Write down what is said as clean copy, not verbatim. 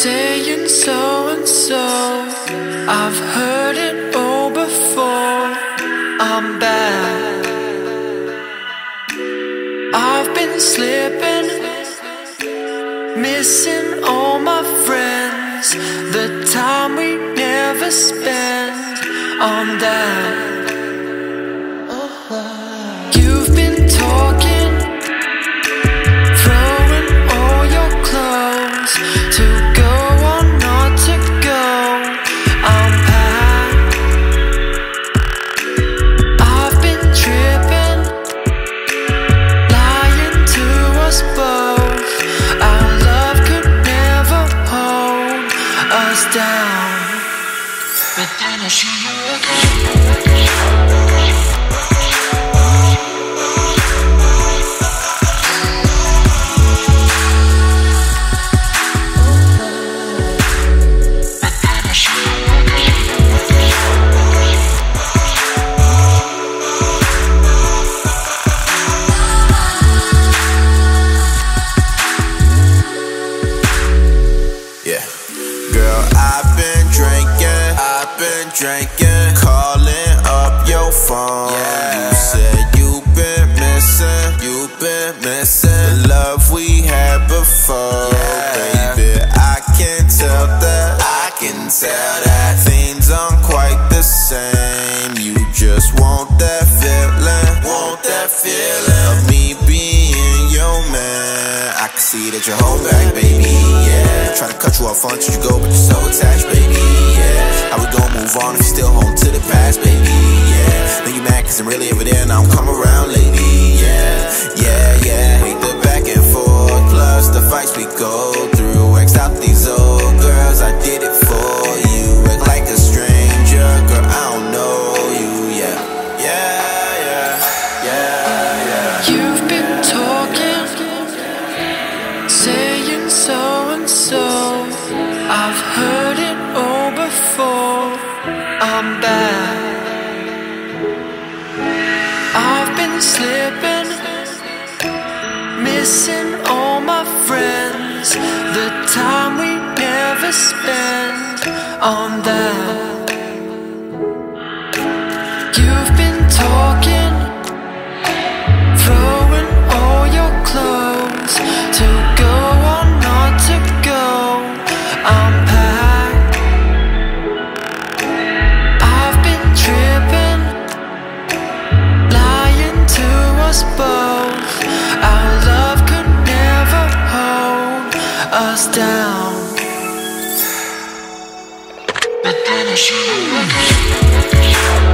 saying so and so. I've heard it all before. I'm bad. I've been slipping, missing all my friends, the time we never spend on that. You've been talking, throwing all your clothes, to go or not to go. I'm packed. I've been tripping, lying to us both. Our love could never hold us down. But then I see you again. Drinking, calling up your phone. You said you've been missing the love we had before. Baby, I can tell that things aren't quite the same. You just want that feeling of me being your man. I can see that you're holding back, baby, yeah. Trying to cut you off, until you go, but you're so attached, baby, yeah. How we gon' move on if you're still home to the past, baby, yeah. Know you mad cause I'm really over there, now I'm coming around, lady, yeah. Hate the back and forth, plus the fights we go through. X'd out these old girls, I did it for you. Act like a stranger, girl, I don't know you, yeah. You've been talking, saying so and so. I've heard it all before. I'm bad. I've been slipping, missing all my friends, the time we never spend on that. You've been talking, throwing all your clothes, to go or not to go. I'm packed. I've been tripping, lying to us both. Our love could never hold us down. But then I see you again.